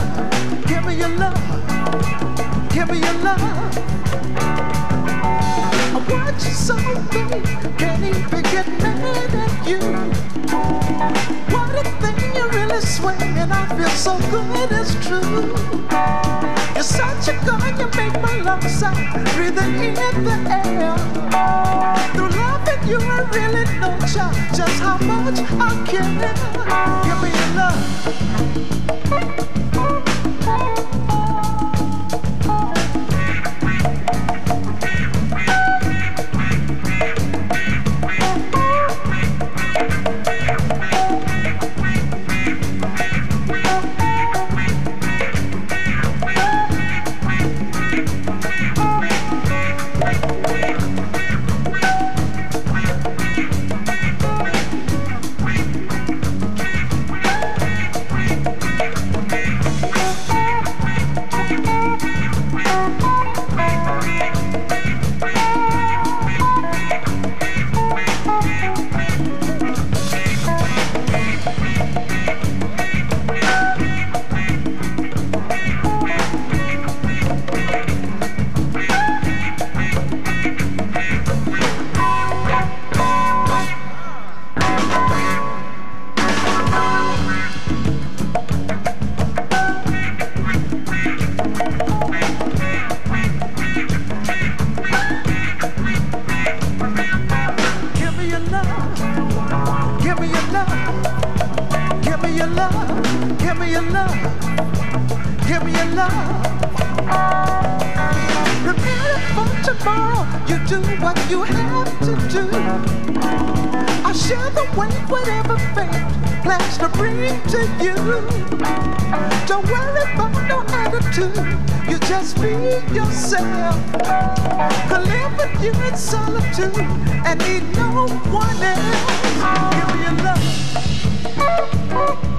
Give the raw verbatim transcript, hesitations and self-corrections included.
give me your love, give me your love. I want you so bad, can't even get mad at you. What a thing, you're really swinging, I feel so good, it's true. You're such a girl, you make my lungs out, breathing in the air. Through loving you, I really know just, just how much I care. Give me your love. You just be yourself. Could live with you in solitude and need no one else. Give me your love.